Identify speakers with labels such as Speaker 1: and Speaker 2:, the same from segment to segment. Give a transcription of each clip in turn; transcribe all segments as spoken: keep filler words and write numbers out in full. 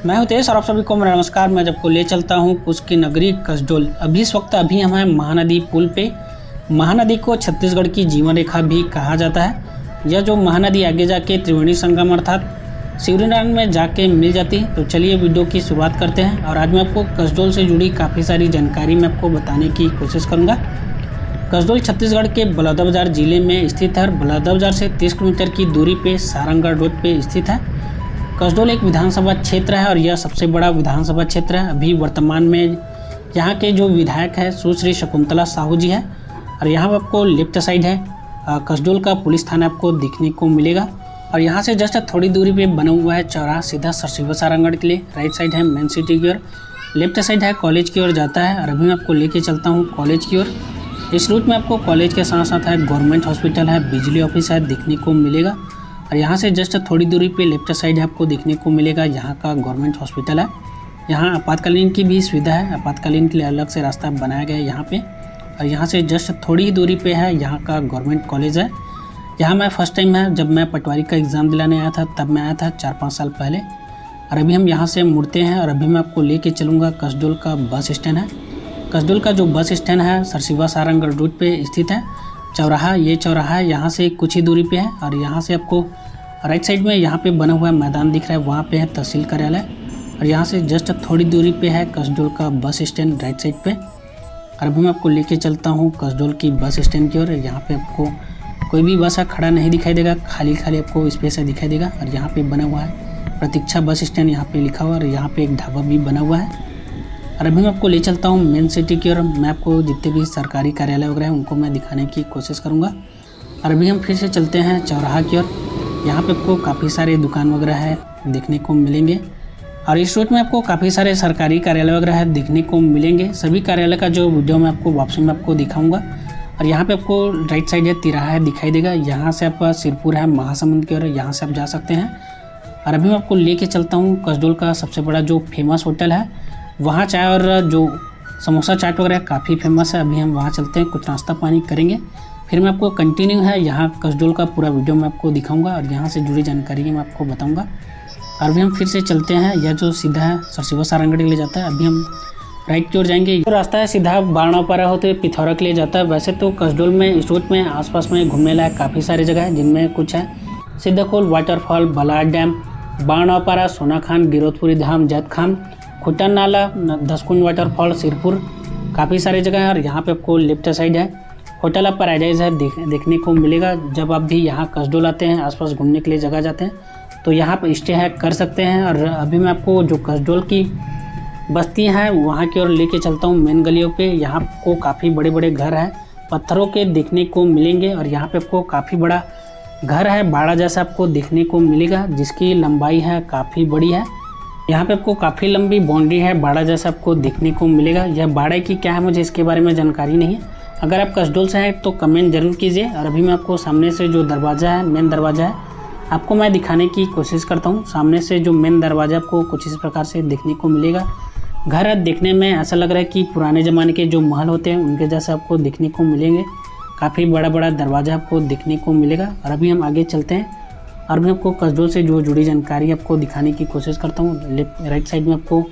Speaker 1: मैं हूं तेज और आप सभी को मेरा नमस्कार। मैं जब को ले चलता हूं कुश की नगरी कसडोल। अभी इस वक्त अभी हम हैं महानदी पुल पे। महानदी को छत्तीसगढ़ की जीवन रेखा भी कहा जाता है। यह जो महानदी आगे जाके त्रिवेणी संगम अर्थात शिवरीनारायण में जाके मिल जाती है। तो चलिए वीडियो की शुरुआत करते हैं और आज मैं आपको कसडोल से जुड़ी काफ़ी सारी जानकारी मैं आपको बताने की कोशिश करूँगा। कसडोल छत्तीसगढ़ के बलौदाबाजार जिले में स्थित है। बलौदाबाजार से तीस किलोमीटर की दूरी पे सारंगगढ़ रोड पे स्थित है। कसडोल एक विधानसभा क्षेत्र है और यह सबसे बड़ा विधानसभा क्षेत्र है। अभी वर्तमान में यहाँ के जो विधायक है सुश्री शकुंतला साहू जी है और यहाँ पर आपको लेफ्ट साइड है कसडोल का पुलिस थाना आपको दिखने को मिलेगा। और यहाँ से जस्ट थोड़ी दूरी पे बना हुआ है चौराहा सीधा सरसीवा सारंगगढ़ के लिए। राइट साइड है मेन सिटी की ओर, लेफ्ट साइड है कॉलेज की ओर जाता है। और अभी मैं आपको लेके चलता हूँ कॉलेज की ओर। इस रूट में आपको कॉलेज के साथ साथ है गवर्नमेंट हॉस्पिटल है, बिजली ऑफिस है दिखने को मिलेगा। और यहाँ से जस्ट थोड़ी दूरी पे लेफ्ट साइड है आपको देखने को मिलेगा यहाँ का गवर्नमेंट हॉस्पिटल है। यहाँ आपातकालीन की भी सुविधा है। आपातकालीन के लिए अलग से रास्ता बनाया गया है यहाँ पे। और यहाँ से जस्ट थोड़ी ही दूरी पे है यहाँ का गवर्नमेंट कॉलेज है। यहाँ मैं फर्स्ट टाइम है जब मैं पटवारी का एग्ज़ाम दिलाने आया था तब मैं आया था चार पाँच साल पहले। और अभी हम यहाँ से मुड़ते हैं और अभी मैं आपको लेके चलूँगा कसडोल का बस स्टैंड है। कसडोल का जो बस स्टैंड है सरसीवा सारंगगढ़ रूट पे स्थित है। चौराहा ये चौराहा है यहाँ से कुछ ही दूरी पे है। और यहाँ से आपको राइट साइड में यहाँ पे बना हुआ मैदान दिख रहा है, वहाँ पे है तहसील कार्यालय। और यहाँ से जस्ट थोड़ी दूरी पे है कसडोल का बस स्टैंड राइट साइड पे। और अभी मैं आपको लेके चलता हूँ कसडोल की बस स्टैंड की ओर। यहाँ पे आपको कोई भी बस खड़ा नहीं दिखाई देगा, खाली खाली आपको स्पेस है दिखाई देगा। और यहाँ पे बना हुआ है प्रतीक्षा बस स्टैंड, यहाँ पे लिखा हुआ है। और यहाँ पे एक ढाबा भी बना हुआ है। और अभी मैं आपको ले चलता हूँ मेन सिटी की ओर। मैं आपको जितने भी सरकारी कार्यालय वगैरह हैं उनको मैं दिखाने की कोशिश करूँगा। और अभी हम फिर से चलते हैं चौराहा की ओर। यहाँ पे आपको काफ़ी सारे दुकान वगैरह है देखने को मिलेंगे। और इस रूट में आपको काफ़ी सारे सरकारी कार्यालय वगैरह है देखने को मिलेंगे। सभी कार्यालय का जो वीडियो मैं आपको वापसी में आपको दिखाऊँगा। और यहाँ पे आपको राइट साइड है तिराहा है दिखाई देगा। यहाँ से आप सिरपुर है महासमुंद की ओर, यहाँ से आप जा सकते हैं। और अभी मैं आपको लेके चलता हूँ कसडोल का सबसे बड़ा जो फेमस होटल है, वहाँ चाय और जो समोसा चाट वगैरह काफ़ी फेमस है। अभी हम वहाँ चलते हैं, कुछ नाश्ता पानी करेंगे, फिर मैं आपको कंटिन्यू है यहाँ कसडोल का पूरा वीडियो मैं आपको दिखाऊंगा और यहाँ से जुड़ी जानकारी मैं आपको बताऊंगा। और अभी हम फिर से चलते हैं, यह जो सीधा है सरसीवा सारंगगढ़ के लिए जाता है। अभी हम राइट की ओर जाएंगे। तो रास्ता है सीधा बारनापारा होते हुए पिथौरा के लिए जाता है। वैसे तो कसडोल में इस रूट में आसपास में घूमने लायक काफ़ी सारी जगह है, जिनमें कुछ है Siddhkhol waterfall, Balar dam, Barnapara, Sonakhan, Giraudpuri Dham, Jaitkhan, Khutan Nala, Daskund waterfall, Sirpur, काफ़ी सारी जगह है। और यहाँ पे आपको लेफ्ट साइड है होटल ऑफ पैराडाइज है देख, देखने को मिलेगा। जब आप भी यहाँ कसडोल आते हैं आसपास घूमने के लिए जगह जाते हैं तो यहाँ पर स्टे है कर सकते हैं। और अभी मैं आपको जो कसडोल की बस्ती हैं वहाँ की ओर लेके चलता हूँ मेन गलियों पे। यहाँ को काफ़ी बड़े बड़े घर हैं पत्थरों के देखने को मिलेंगे। और यहाँ पे आपको काफ़ी बड़ा घर है बाड़ा जैसा आपको देखने को मिलेगा, जिसकी लंबाई है काफ़ी बड़ी है। यहाँ पे आपको काफ़ी लंबी बाउंड्री है बाड़ा जैसा आपको देखने को मिलेगा। यह बाड़ा की क्या है मुझे इसके बारे में जानकारी नहीं है। अगर आप कसडोल से हैं तो कमेंट जरूर कीजिए। और अभी मैं आपको सामने से जो दरवाज़ा है मेन दरवाज़ा है आपको मैं दिखाने की कोशिश करता हूँ। सामने से जो मेन दरवाज़ा आपको कुछ इस प्रकार से देखने को मिलेगा। घर है देखने में ऐसा लग रहा है कि पुराने ज़माने के जो महल होते हैं उनके जैसे आपको देखने को मिलेंगे। काफ़ी बड़ा बड़ा दरवाज़ा आपको देखने को मिलेगा। और अभी हम आगे चलते हैं और मैं आपको कसडोल से जो जुड़ी जानकारी आपको दिखाने की कोशिश करता हूँ। लेफ्ट राइट साइड में आपको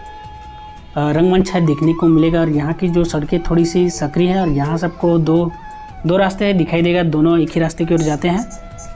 Speaker 1: रंगमंच है देखने को मिलेगा। और यहाँ की जो सड़कें थोड़ी सी सकरी है। और यहाँ से आपको दो दो रास्ते दिखाई देगा, दोनों एक ही रास्ते की ओर जाते हैं।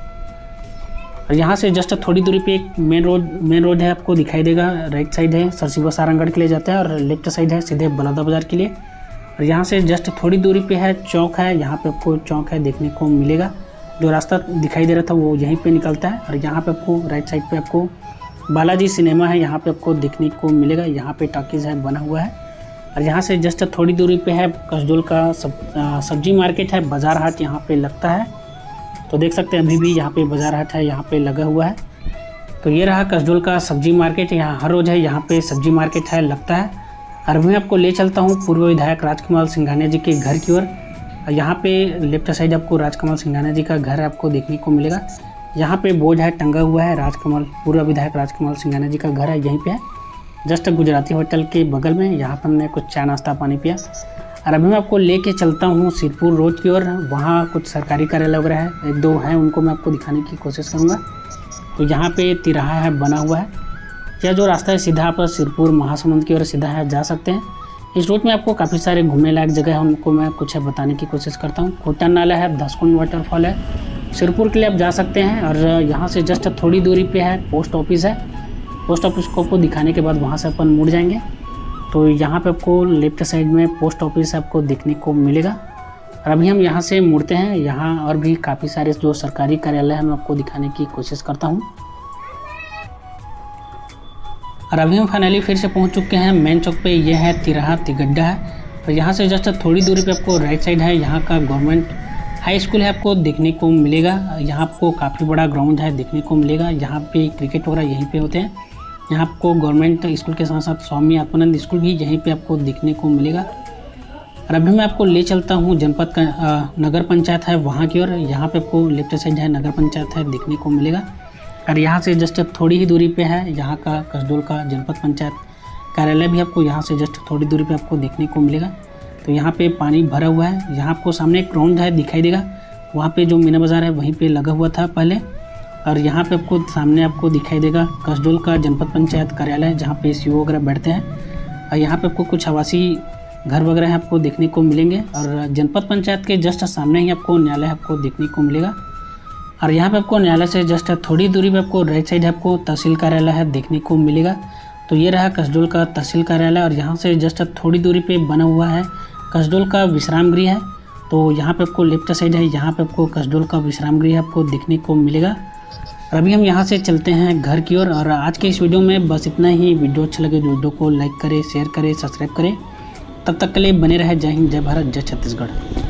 Speaker 1: और यहाँ से जस्ट थोड़ी दूरी पे एक मेन रोड मेन रोड है आपको दिखाई देगा। राइट साइड है सरसीवा सारंगगढ़ के लिए जाता है और लेफ्ट साइड है सीधे बलौदाबाजार के लिए। और यहाँ से जस्ट थोड़ी दूरी पे है चौक है, यहाँ पे आपको चौक है देखने को मिलेगा। जो रास्ता दिखाई दे रहा था वो यहीं पे निकलता है। और यहाँ पे आपको राइट साइड पे आपको बालाजी सिनेमा है यहाँ पे आपको देखने को मिलेगा। यहाँ पे टॉकीज़ है बना हुआ है। और यहाँ से जस्ट थोड़ी दूरी पे है कसडोल का सब सब्जी मार्केट है, बाज़ार हाट यहाँ पे लगता है। तो देख सकते हैं अभी भी यहाँ पे बाज़ार हाट है यहाँ पे लगा हुआ है। तो ये रहा कसडोल का सब्जी मार्केट। यहाँ हर रोज़ है यहाँ पे सब्जी मार्केट है लगता है। और मैं आपको ले चलता हूँ पूर्व विधायक राजकमल सिंघानिया जी के घर की ओर। यहाँ पे लेफ्ट साइड आपको राजकमल सिंघानिया जी का घर आपको देखने को मिलेगा। यहाँ पे बोर्ड है टंगा हुआ है, राजकमल पूर्व विधायक राजकमल सिंघानिया जी का घर है यहीं पे है, जस्ट गुजराती होटल के बगल में। यहाँ पर हमने कुछ चाय नाश्ता पानी पिया। और अभी मैं आपको लेके चलता हूँ सिरपुर रोड की ओर। वहाँ कुछ सरकारी कार्यालय वगैरह है, एक दो हैं, उनको मैं आपको दिखाने की कोशिश करूँगा। तो यहाँ पे तिराहा है बना हुआ है, यह जो रास्ता है सीधा आप सिरपुर महासमुंद की ओर सीधा है जा सकते हैं। इस रूट में आपको काफ़ी सारे घूमने लायक जगह है, उनको मैं कुछ बताने की कोशिश करता हूँ। खोटान नाला है, दसकुंड वाटरफॉल है, सिरपुर के लिए आप जा सकते हैं। और यहाँ से जस्ट थोड़ी दूरी पे है पोस्ट ऑफिस है। पोस्ट ऑफिस को आपको दिखाने के बाद वहाँ से अपन मुड़ जाएंगे तो यहाँ पे आपको लेफ्ट साइड में पोस्ट ऑफिस आपको देखने को मिलेगा। और अभी हम यहाँ से मुड़ते हैं। यहाँ और भी काफ़ी सारे जो सरकारी कार्यालय हैं मैं आपको दिखाने की कोशिश करता हूँ। और अभी हम फाइनली फिर से पहुँच चुके हैं मेन चौक पे। यह है तिराहा तिगड्डा है। और यहाँ से जस्ट थोड़ी दूरी पे आपको राइट साइड है, यहाँ का गवर्नमेंट हाई स्कूल है आपको देखने को मिलेगा। यहाँ आपको काफ़ी बड़ा ग्राउंड है देखने को मिलेगा। यहाँ पे क्रिकेट वगैरह यहीं पे होते हैं। यहाँ आपको गवर्नमेंट स्कूल के साथ साथ स्वामी आत्मानंद स्कूल भी यहीं पे आपको देखने को मिलेगा। और अभी मैं आपको ले चलता हूँ जनपद का आ, नगर पंचायत है वहाँ की ओर। यहाँ पे आपको लेफ्ट साइड है नगर पंचायत है देखने को मिलेगा। और यहाँ से जस्ट थोड़ी ही दूरी पे है यहाँ का कसडोल का जनपद पंचायत कार्यालय भी आपको यहाँ से जस्ट थोड़ी दूरी पे आपको देखने को मिलेगा। तो यहाँ पे पानी भरा हुआ है। यहाँ आपको सामने एक ग्राउंड है दिखाई देगा, वहाँ पे जो मीना बाज़ार है वहीं पे लगा हुआ था पहले। और यहाँ पे आपको सामने आपको दिखाई देगा कसडोल का जनपद पंचायत कार्यालय जहाँ पे सी ओ वगैरह बैठते हैं। और यहाँ पे आपको कुछ आवासीय घर वगैरह है आपको देखने को मिलेंगे। और जनपद पंचायत के जस्ट सामने ही आपको न्यायालय आपको देखने को मिलेगा। और यहाँ पे आपको न्यायालय से जस्ट थोड़ी दूरी पे आपको राइट साइड आपको तहसील कार्यालय है देखने को मिलेगा। तो ये रहा कसडोल का तहसील कार्यालय। और यहाँ से जस्ट थोड़ी दूरी पे बना हुआ है कसडोल का विश्राम गृह है। तो यहाँ पे आपको लेफ्ट साइड है, यहाँ पे आपको कसडोल का विश्राम गृह आपको देखने को मिलेगा। और अभी हम यहाँ से चलते हैं घर की ओर। और, और आज के इस वीडियो में बस इतना ही। वीडियो अच्छा लगे तो वीडियो को लाइक करें, शेयर करें, सब्सक्राइब करें। तब तक के लिए बने रहे। जय हिंद, जय भारत, जय छत्तीसगढ़।